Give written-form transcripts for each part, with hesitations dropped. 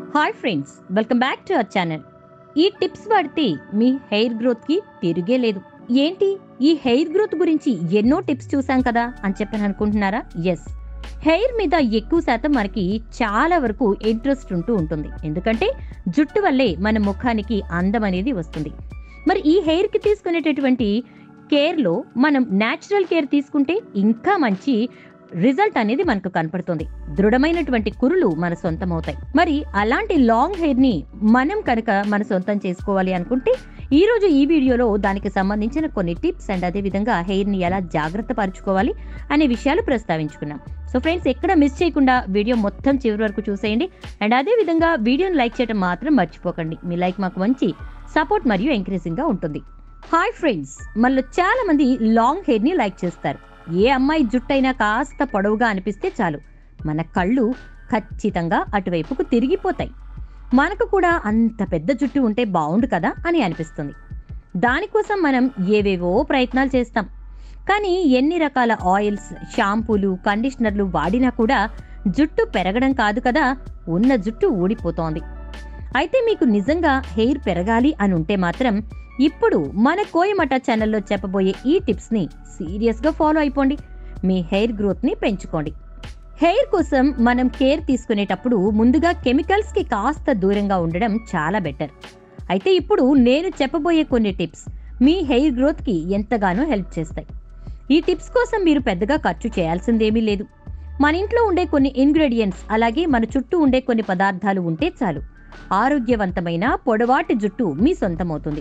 Hi friends, welcome back to our channel. ఈ tips వాడితే మీ హెయిర్ గ్రోత్ కి తిరిగే లేదు. ఏంటి ఈ హెయిర్ గ్రోత్ గురించి ఎన్నో టిప్స్ చూసాం కదా అని చెప్పని అనుకుంటున్నారా? ఎస్, హెయిర్ మీద ఎక్కువ శాతం మనకి చాలా వరకు ఇంట్రెస్ట్ ఉంటుంది. ఎందుకంటే జుట్టు వల్లే మన ముఖానికి అందం అనేది వస్తుంది. మరి ఈ హెయిర్ కి తీసుకునేటటువంటి కేర్లో మనం న్యాచురల్ కేర్ తీసుకుంటే ఇంకా మంచి రిజల్ట్ అనేది మనకు కనపడుతుంది. దృఢమైనటువంటి కురులు మన సొంతం అవుతాయి. మరి అలాంటి లాంగ్ హెయిర్ ని మనం కనుక మన సొంతం చేసుకోవాలి అనుకుంటే ఈ రోజు ఈ వీడియోలో దానికి సంబంధించిన కొన్ని టిప్స్ అండ్ అదే విధంగా హెయిర్ ని ఎలా జాగ్రత్త పరుచుకోవాలి అనే విషయాలు ప్రస్తావించుకున్నాం. సో ఫ్రెండ్స్, ఎక్కడ మిస్ చేయకుండా వీడియో మొత్తం చివరి వరకు చూసేయండి. అండ్ అదే విధంగా వీడియోని లైక్ చేయడం మాత్రం మర్చిపోకండి. మీ లైక్ మాకు మంచి సపోర్ట్ మరియు ఎంకరేజింగ్ గా ఉంటుంది. హాయ్ ఫ్రెండ్స్, మనలో చాలా మంది లాంగ్ హెయిర్ ని లైక్ చేస్తారు. ఏ అమ్మాయి జుట్టైనా కాస్త పొడవుగా అనిపిస్తే చాలు, మన కళ్ళు ఖచ్చితంగా అటువైపుకు తిరిగిపోతాయి. మనకు కూడా అంత పెద్ద జుట్టు ఉంటే బాగుండు కదా అని అనిపిస్తుంది. దానికోసం మనం ఏవేవో ప్రయత్నాలు చేస్తాం. కానీ ఎన్ని రకాల ఆయిల్స్, షాంపూలు, కండిషనర్లు వాడినా కూడా జుట్టు పెరగడం కాదు కదా, ఉన్న జుట్టు ఊడిపోతోంది. అయితే మీకు నిజంగా హెయిర్ పెరగాలి అని ఉంటే మాత్రం ఇప్పుడు మన కోయమట ఛానల్లో చెప్పబోయే ఈ టిప్స్ ని సీరియస్ గా ఫాలో అయిపోండి. మీ హెయిర్ గ్రోత్ ని పెంచుకోండి. హెయిర్ కోసం మనం కేర్ తీసుకునేటప్పుడు ముందుగా కెమికల్స్ కి కాస్త దూరంగా ఉండడం చాలా బెటర్. అయితే ఇప్పుడు నేను చెప్పబోయే కొన్ని టిప్స్ మీ హెయిర్ గ్రోత్ కి ఎంతగానో హెల్ప్ చేస్తాయి. ఈ టిప్స్ కోసం మీరు పెద్దగా ఖర్చు చేయాల్సిందేమీ లేదు. మన ఇంట్లో ఉండే కొన్ని ఇంగ్రీడియంట్స్, అలాగే మన చుట్టూ ఉండే కొన్ని పదార్థాలు ఉంటే చాలు, ఆరోగ్యవంతమైన పొడవాటి జుట్టు మీ సొంతమవుతుంది.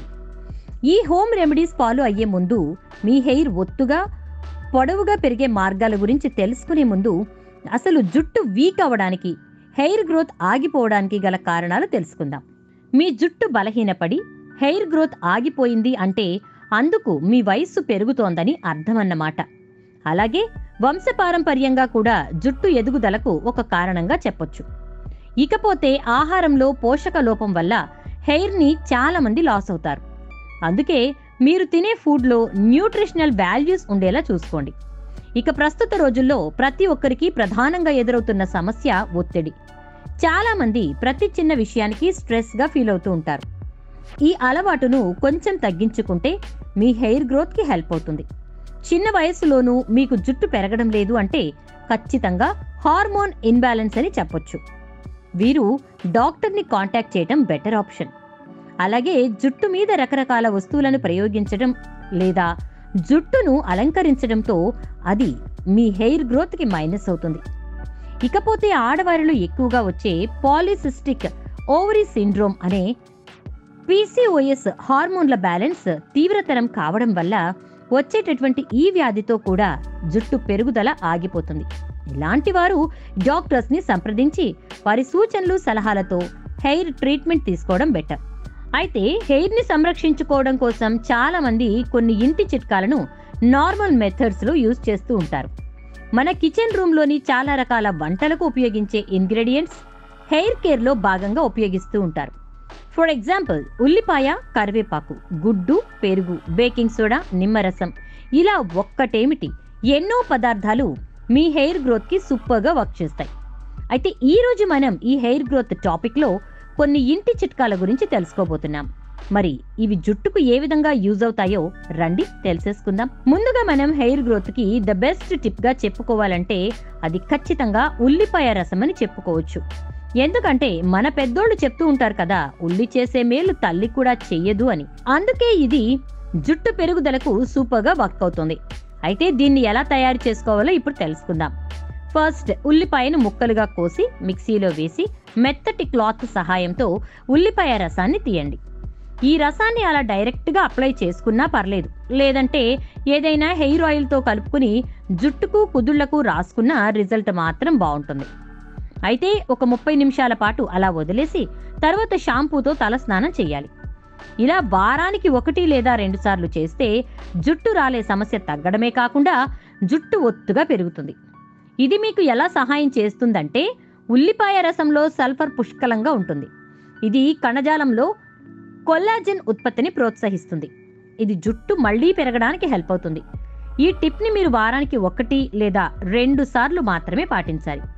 ఈ హోమ్ రెమెడీస్ ఫాలో అయ్యే ముందు మీ హెయిర్ ఒత్తుగా పొడవుగా పెరిగే మార్గాల గురించి తెలుసుకునే ముందు అసలు జుట్టు వీక్ అవ్వడానికి, హెయిర్ గ్రోత్ ఆగిపోవడానికి గల కారణాలు తెలుసుకుందాం. మీ జుట్టు బలహీనపడి హెయిర్ గ్రోత్ ఆగిపోయింది అంటే అందుకు మీ వయస్సు పెరుగుతోందని అర్థమన్నమాట. అలాగే వంశపారంపర్యంగా కూడా జుట్టు ఎదుగుదలకు ఒక కారణంగా చెప్పొచ్చు. ఇకపోతే ఆహారంలో పోషక లోపం వల్ల హెయిర్ ని చాలా మంది లాస్ అవుతారు. అందుకే మీరు తినే ఫుడ్లో న్యూట్రిషనల్ వాల్యూస్ ఉండేలా చూసుకోండి. ఇక ప్రస్తుత రోజుల్లో ప్రతి ఒక్కరికి ప్రధానంగా ఎదురవుతున్న సమస్య ఒత్తిడి. చాలా మంది ప్రతి చిన్న విషయానికి స్ట్రెస్ గా ఫీల్ అవుతూ ఉంటారు. ఈ అలవాటును కొంచెం తగ్గించుకుంటే మీ హెయిర్ గ్రోత్ కి హెల్ప్ అవుతుంది. చిన్న వయసులోనూ మీకు జుట్టు పెరగడం లేదు అంటే ఖచ్చితంగా హార్మోన్ ఇన్బ్యాలెన్స్ అని చెప్పొచ్చు. వీరు డాక్టర్ని కాంటాక్ట్ చేయడం బెటర్ ఆప్షన్. అలాగే జుట్టు మీద రకరకాల వస్తువులను ప్రయోగించడం లేదా జుట్టును అలంకరించడంతో అది మీ హెయిర్ గ్రోత్ కి మైనస్ అవుతుంది. ఇకపోతే ఆడవారిలో ఎక్కువగా వచ్చే పాలిసిస్టిక్ ఓవరీ సిండ్రోమ్ అనే పీసీఓఎస్ హార్మోన్ల బ్యాలెన్స్ తీవ్రతరం కావడం వల్ల వచ్చేటటువంటి ఈ వ్యాధితో కూడా జుట్టు పెరుగుదల ఆగిపోతుంది. ఇలాంటి వారు డాక్టర్స్ ని సంప్రదించి వారి సూచనలు, సలహాలతో హెయిర్ ట్రీట్మెంట్ తీసుకోవడం బెటర్. అయితే హెయిర్ ని సంరక్షించుకోవడం కోసం చాలా మంది కొన్ని ఇంటి చిట్కాలను నార్మల్ మెథడ్స్ లో యూజ్ చేస్తూ ఉంటారు. మన కిచెన్ రూమ్ లోని చాలా రకాల వంటలకు ఉపయోగించే ఇంగ్రీడియంట్స్ హెయిర్ కేర్ లో భాగంగా ఉపయోగిస్తూ ఉంటారు. ఫర్ ఎగ్జాంపుల్, ఉల్లిపాయ, కరివేపాకు, గుడ్డు, పెరుగు, బేకింగ్ సోడా, నిమ్మరసం, ఇలా ఒక్కటేమిటి ఎన్నో పదార్థాలు మీ హెయిర్ గ్రోత్ కి సూపర్ గా వర్క్ చేస్తాయి. అయితే ఈ రోజు మనం ఈ హెయిర్ గ్రోత్ టాపిక్ లో కొన్ని ఇంటి చిట్కాల గురించి తెలుసుకోబోతున్నాం. మరి ఇవి జుట్టుకు ఏ విధంగా యూజ్ అవుతాయో రండి తెలిసేసుకుందాం. ముందుగా మనం హెయిర్ గ్రోత్ కి ద బెస్ట్ టిప్ గా చెప్పుకోవాలంటే అది ఖచ్చితంగా ఉల్లిపాయ రసం అని చెప్పుకోవచ్చు. ఎందుకంటే మన పెద్దోళ్ళు చెప్తూ ఉంటారు కదా, ఉల్లి చేసే మేలు తల్లి కూడా చెయ్యదు అని. అందుకే ఇది జుట్టు పెరుగుదలకు సూపర్ గా వర్క్ అవుతుంది. అయితే దీన్ని ఎలా తయారు చేసుకోవాలో ఇప్పుడు తెలుసుకుందాం. ఫస్ట్, ఉల్లిపాయను ముక్కలుగా కోసి మిక్సీలో వేసి మెత్తటి క్లాత్ సహాయంతో ఉల్లిపాయ రసాన్ని తీయండి. ఈ రసాన్ని అలా డైరెక్ట్ గా అప్లై చేసుకున్నా పర్లేదు, లేదంటే ఏదైనా హెయిర్ ఆయిల్ తో కలుపుకుని జుట్టుకు, కుదుళ్లకు రాసుకున్న రిజల్ట్ మాత్రం బాగుంటుంది. అయితే ఒక 30 నిమిషాల పాటు అలా వదిలేసి తర్వాత షాంపూతో తల స్నానం చేయాలి. ఇలా వారానికి 1 లేదా 2 సార్లు చేస్తే జుట్టు రాలే సమస్య తగ్గడమే కాకుండా జుట్టు ఒత్తుగా పెరుగుతుంది. ఇది మీకు ఎలా సహాయం చేస్తుందంటే ఉల్లిపాయ రసంలో సల్ఫర్ పుష్కలంగా ఉంటుంది. ఇది కణజాలంలో కొల్లాజెన్ ఉత్పత్తిని ప్రోత్సహిస్తుంది. ఇది జుట్టు మళ్లీ పెరగడానికి హెల్ప్ అవుతుంది. ఈ టిప్ ని మీరు వారానికి 1 లేదా 2 సార్లు మాత్రమే పాటించాలి.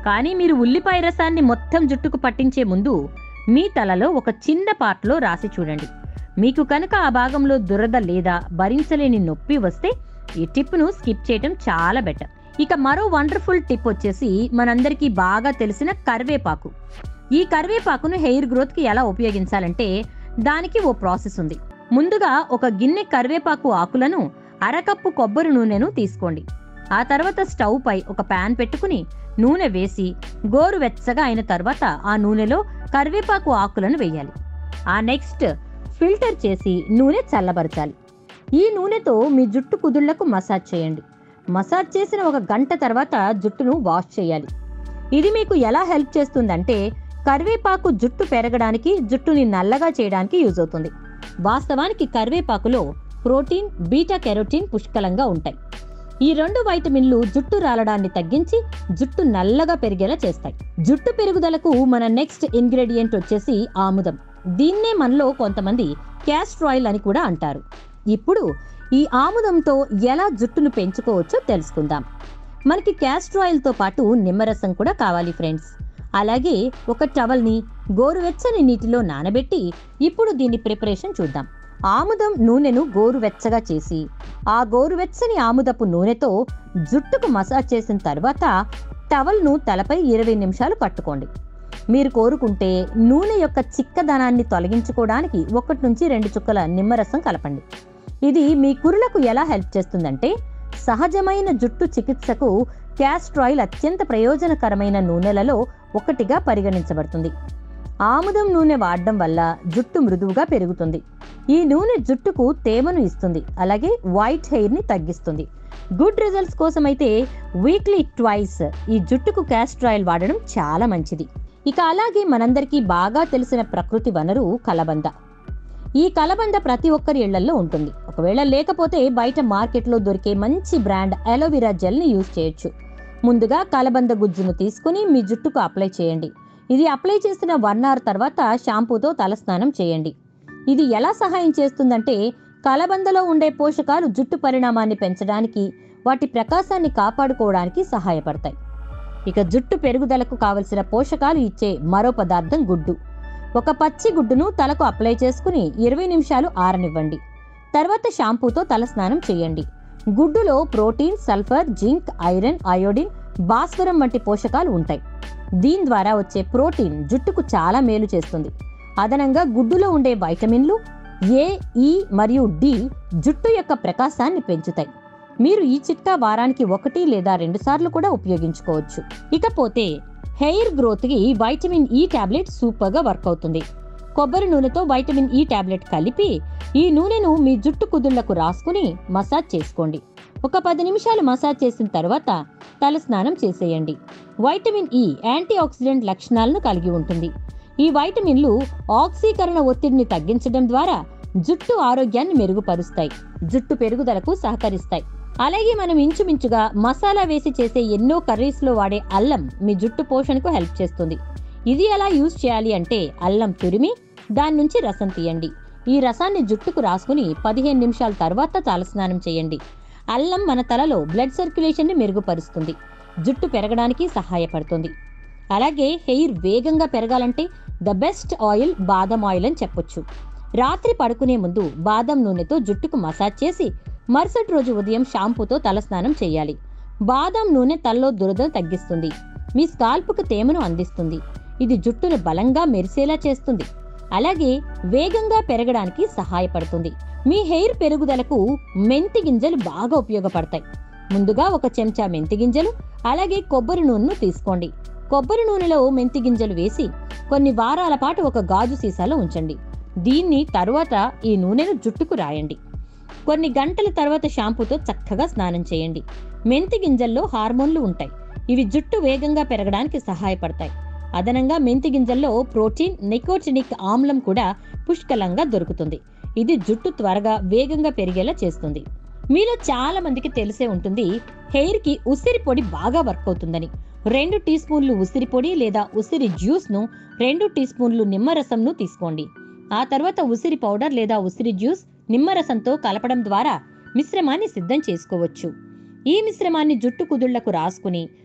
కానీ మీరు ఉల్లిపాయ రసాన్ని మొత్తం జుట్టుకు పట్టించే ముందు మీ తలలో ఒక చిన్న పార్ట్లో రాసి చూడండి. మీకు కనుక ఆ భాగంలో దురద లేదా భరించలేని నొప్పి వస్తే ఈ టిప్ను స్కిప్ చేయటం చాలా బెటర్. ఇక మరో వండర్ఫుల్ టిప్ వచ్చేసి మనందరికీ బాగా తెలిసిన కరివేపాకు. ఈ కరివేపాకును హెయిర్ గ్రోత్కి ఎలా ఉపయోగించాలంటే దానికి ఓ ప్రాసెస్ ఉంది. ముందుగా ఒక గిన్నె కరివేపాకు ఆకులను అరకప్పు కొబ్బరి నూనెను తీసుకోండి. ఆ తర్వాత స్టవ్ పై ఒక ప్యాన్ పెట్టుకుని నూనె వేసి గోరువెచ్చగా అయిన తర్వాత ఆ నూనెలో కరివేపాకు ఆకులను వేయాలి. ఆ నెక్స్ట్ ఫిల్టర్ చేసి నూనె చల్లబరచాలి. ఈ నూనెతో మీ జుట్టు కుదుళ్లకు మసాజ్ చేయండి. మసాజ్ చేసిన 1 గంట తర్వాత జుట్టును వాష్ చేయాలి. ఇది మీకు ఎలా హెల్ప్ చేస్తుందంటే కరివేపాకు జుట్టు పెరగడానికి, జుట్టుని నల్లగా చేయడానికి యూజ్ అవుతుంది. వాస్తవానికి కరివేపాకులో ప్రోటీన్, బీటా కెరోటిన్ పుష్కలంగా ఉంటాయి. ఈ 2 వైటమిన్లు జుట్టు రాలడాన్ని తగ్గించి జుట్టు నల్లగా పెరిగేలా చేస్తాయి. జుట్టు పెరుగుదలకు మన నెక్స్ట్ ఇంగ్రీడియంట్ వచ్చేసి ఆముదం. దీన్నే మనలో కొంతమంది క్యాస్టర్ ఆయిల్ అని కూడా అంటారు. ఇప్పుడు ఈ ఆముదంతో ఎలా జుట్టును పెంచుకోవచ్చో తెలుసుకుందాం. మనకి క్యాస్టర్ ఆయిల్తో పాటు నిమ్మరసం కూడా కావాలి ఫ్రెండ్స్. అలాగే ఒక టవల్ని గోరువెచ్చని నీటిలో నానబెట్టి ఇప్పుడు దీని ప్రిపరేషన్ చూద్దాం. ఆముదం నూనెను గోరువెచ్చగా చేసి ఆ గోరువెచ్చని ఆముదపు నూనెతో జుట్టుకు మసాజ్ చేసిన తర్వాత టవల్ను తలపై 20 నిమిషాలు పట్టుకోండి. మీరు కోరుకుంటే నూనె యొక్క చిక్కదనాన్ని తొలగించుకోవడానికి 1 నుంచి 2 చుక్కల నిమ్మరసం కలపండి. ఇది మీ కురులకు ఎలా హెల్ప్ చేస్తుందంటే సహజమైన జుట్టు చికిత్సకు క్యాస్టర్ ఆయిల్ అత్యంత ప్రయోజనకరమైన నూనెలలో ఒకటిగా పరిగణించబడుతుంది. ఆముదం నూనె వాడడం వల్ల జుట్టు మృదువుగా పెరుగుతుంది. ఈ నూనె జుట్టుకు తేమను ఇస్తుంది, అలాగే వైట్ హెయిర్ని తగ్గిస్తుంది. గుడ్ రిజల్ట్స్ కోసమైతే వీక్లీ ట్వైస్ ఈ జుట్టుకు క్యాస్టర్ ఆయిల్ వాడడం చాలా మంచిది. ఇక అలాగే మనందరికీ బాగా తెలిసిన ప్రకృతి వనరు కలబంద. ఈ కలబంద ప్రతి ఒక్కరి ఇళ్లల్లో ఉంటుంది. ఒకవేళ లేకపోతే బయట మార్కెట్లో దొరికే మంచి బ్రాండ్ అలోవెరా జెల్ని యూజ్ చేయొచ్చు. ముందుగా కలబంద గుజ్జును తీసుకుని మీ జుట్టుకు అప్లై చేయండి. ఇది అప్లై చేసిన 1 అవర్ తర్వాత షాంపూతో తలస్నానం చేయండి. ఇది ఎలా సహాయం చేస్తుందంటే కలబందలో ఉండే పోషకాలు జుట్టు పరిణామాన్ని పెంచడానికి, వాటి ప్రకాశాన్ని కాపాడుకోవడానికి సహాయపడతాయి. ఇక జుట్టు పెరుగుదలకు కావలసిన పోషకాలు ఇచ్చే మరో పదార్థం గుడ్డు. ఒక పచ్చి గుడ్డును తలకు అప్లై చేసుకుని 20 నిమిషాలు ఆరనివ్వండి. తర్వాత షాంపూతో తలస్నానం చేయండి. గుడ్డులో protein, sulphur, zinc, iron, iodine, భాస్వరం వంటి పోషకాలు ఉంటాయి. దీని ద్వారా వచ్చే ప్రోటీన్ జుట్టుకు చాలా మేలు చేస్తుంది. అదనంగా గుడ్డులో ఉండే వైటమిన్లు ఏ, ఈ మరియు డి జుట్టు యొక్క ప్రకాశాన్ని పెంచుతాయి. మీరు ఈ చిట్కా వారానికి 1 లేదా 2 సార్లు కూడా ఉపయోగించుకోవచ్చు. ఇకపోతే హెయిర్ గ్రోత్కి వైటమిన్ ఈ టాబ్లెట్ సూపర్గా వర్క్ అవుతుంది. కొబ్బరి నూనెతో వైటమిన్ ఈ టాబ్లెట్ కలిపి ఈ నూనెను మీ జుట్టు కుదుళ్లకు రాసుకుని మసాజ్ చేసుకోండి. ఒక 10 నిమిషాలు మసాజ్ చేసిన తర్వాత తలస్నానం చేసేయండి. వైటమిన్ ఈ యాంటీ ఆక్సిడెంట్ లక్షణాలను కలిగి ఉంటుంది. ఈ వైటమిన్లు ఆక్సీకరణ ఒత్తిడిని తగ్గించడం ద్వారా జుట్టు ఆరోగ్యాన్ని మెరుగుపరుస్తాయి, జుట్టు పెరుగుదలకు సహకరిస్తాయి. అలాగే మనం ఇంచుమించుగా మసాలా వేసి చేసే ఎన్నో కర్రీస్లో వాడే అల్లం మీ జుట్టు పోషణకు హెల్ప్ చేస్తుంది. ఇది ఎలా యూజ్ చేయాలి అంటే అల్లం తురిమి దాని నుంచి రసం తీయండి. ఈ రసాన్ని జుట్టుకు రాసుకుని 15 నిమిషాల తర్వాత తలస్నానం చేయండి. అల్లం మన తలలో బ్లడ్ సర్క్యులేషన్ని మెరుగుపరుస్తుంది, జుట్టు పెరగడానికి సహాయపడుతుంది. అలాగే హెయిర్ వేగంగా పెరగాలంటే ద బెస్ట్ ఆయిల్ బాదం ఆయిల్ అని చెప్పొచ్చు. రాత్రి పడుకునే ముందు బాదం నూనెతో జుట్టుకు మసాజ్ చేసి మరుసటి రోజు ఉదయం షాంపూతో తలస్నానం చేయాలి. బాదం నూనె తలలో దురదను తగ్గిస్తుంది, మీ స్కాల్ప్కు తేమను అందిస్తుంది. ఇది జుట్టును బలంగా మెరిసేలా చేస్తుంది, అలాగే వేగంగా పెరగడానికి సహాయపడుతుంది. మీ హెయిర్ పెరుగుదలకు మెంతి గింజలు బాగా ఉపయోగపడతాయి. ముందుగా 1 చెంచా మెంతి గింజలు, అలాగే కొబ్బరి నూనెను తీసుకోండి. కొబ్బరి నూనెలో మెంతి గింజలు వేసి కొన్ని వారాల పాటు ఒక గాజు సీసాలో ఉంచండి. దీన్ని తరువాత ఈ నూనెను జుట్టుకు రాయండి. కొన్ని గంటల తర్వాత షాంపూతో చక్కగా స్నానం చేయండి. మెంతి గింజల్లో హార్మోన్లు ఉంటాయి, ఇవి జుట్టు వేగంగా పెరగడానికి సహాయపడతాయి. అదనంగా మెంతి గింజల్లో ప్రోటీన్, నికోటినిక్ ఆమ్లం కూడా పుష్కలంగా దొరుకుతుంది. ఇది జుట్టు త్వరగా వేగంగా పెరిగేలా చేస్తుంది. మీలో చాలా మందికి తెలిసే ఉంటుంది హెయిర్కి ఉసిరి పొడి బాగా వర్క్ అవుతుందని. 2 టీ స్పూన్లు ఉసిరి పొడి లేదా ఉసిరి జ్యూస్ను 2 టీ స్పూన్లు నిమ్మరసంను తీసుకోండి. ఆ తర్వాత ఉసిరి పౌడర్ లేదా ఉసిరి జ్యూస్ నిమ్మరసంతో కలపడం ద్వారా మిశ్రమాన్ని సిద్ధం చేసుకోవచ్చు. ఈ మిశ్రమాన్ని జుట్టు కుదుళ్లకు రాసుకుని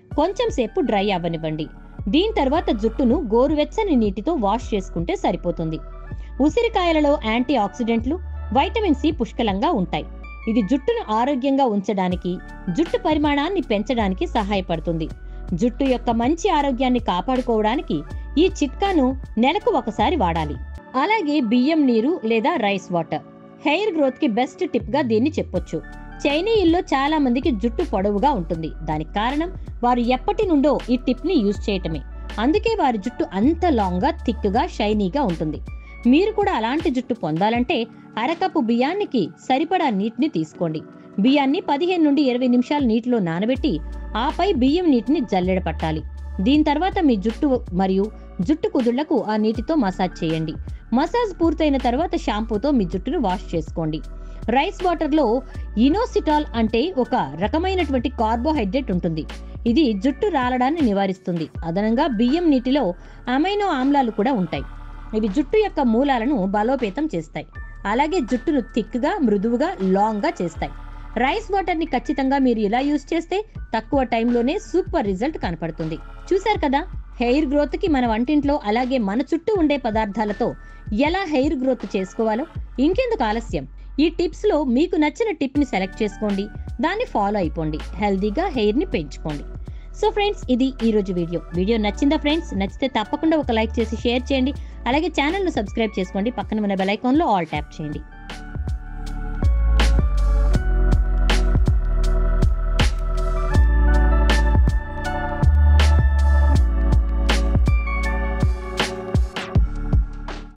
కొంచెం సేపు డ్రై అవ్వనివ్వండి. దీని తర్వాత జుట్టును గోరువెచ్చని నీటితో వాష్ చేసుకుంటే సరిపోతుంది. ఉసిరికాయలలో యాంటీ ఆక్సిడెంట్లు, వైటమిన్ సి పుష్కలంగా ఉంటాయి. ఇది జుట్టును ఆరోగ్యంగా ఉంచడానికి, జుట్టు పరిమాణాన్ని పెంచడానికి సహాయపడుతుంది. జుట్టు యొక్క మంచి ఆరోగ్యాన్ని కాపాడుకోవడానికి ఈ చిట్కాను నెలకు ఒకసారి వాడాలి. అలాగే బియ్యం నీరు లేదా రైస్ వాటర్ హెయిర్ గ్రోత్ కి బెస్ట్ టిప్ గా దీన్ని చెప్పొచ్చు. చైనీయుల్లో చాలా మందికి జుట్టు పొడవుగా ఉంటుంది. దానికి కారణం వారు ఎప్పటి నుండో ఈ టిప్ ని యూజ్ చేయటమే. అందుకే వారి జుట్టు అంత లాంగ్ గా, థిక్ గా, షైనీగా ఉంటుంది. మీరు కూడా అలాంటి జుట్టు పొందాలంటే అరకప్పు బియ్యానికి సరిపడా నీటిని తీసుకోండి. బియ్యాన్ని 15 నుండి 20 నిమిషాలు నీటిలో నానబెట్టి ఆపై బియ్యం నీటిని జల్లెడ పట్టాలి. దీని తర్వాత మీ జుట్టు మరియు జుట్టు కుదుళ్లకు ఆ నీటితో మసాజ్ చేయండి. మసాజ్ పూర్తయిన తర్వాత షాంపూతో మీ జుట్టును వాష్ చేసుకోండి. రైస్ వాటర్ లో ఇనోసిటాల్ అంటే ఒక రకమైనటువంటి కార్బోహైడ్రేట్ ఉంటుంది. ఇది జుట్టు రాలడాన్ని నివారిస్తుంది. అదనంగా బియ్యం నీటిలో అమైనో ఆమ్లాలు కూడా ఉంటాయి. ఇవి జుట్టు యొక్క మూలాలను బలోపేతం చేస్తాయి. అలాగే జుట్టును థిక్ గా, మృదువుగా, లాంగ్ గా చేస్తాయి. రైస్ వాటర్ ని ఖచ్చితంగా మీరు ఇలా యూజ్ చేస్తే తక్కువ టైంలోనే సూపర్ రిజల్ట్ కనపడుతుంది. చూశారు కదా, హెయిర్ గ్రోత్ కి మన వంటింట్లో అలాగే మన చుట్టూ ఉండే పదార్థాలతో ఎలా హెయిర్ గ్రోత్ చేసుకోవాలో. ఇంకెందుకు ఆలస్యం, ఈ టిప్స్ లో మీకు నచ్చిన టిప్ ని సెలెక్ట్ చేసుకోండి, దాన్ని ఫాలో అయిపోండి, హెల్దీగా హెయిర్ ని పెంచుకోండి. సో ఫ్రెండ్స్, ఇది ఈ రోజు వీడియో నచ్చిందా ఫ్రెండ్స్? నచ్చితే తప్పకుండా ఒక లైక్ చేసి షేర్ చేయండి. అలాగే ఛానల్ ను సబ్స్క్రైబ్ చేసుకోండి. పక్కన ఉన్న బెల్ ఐకాన్ లో ఆల్ ట్యాప్ చేయండి.